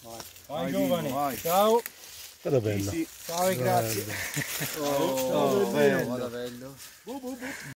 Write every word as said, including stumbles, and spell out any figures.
Vai, vai giovane. Vai. Ciao. Vada bello. Ciao e grazie. Oh, oh, bello. bello.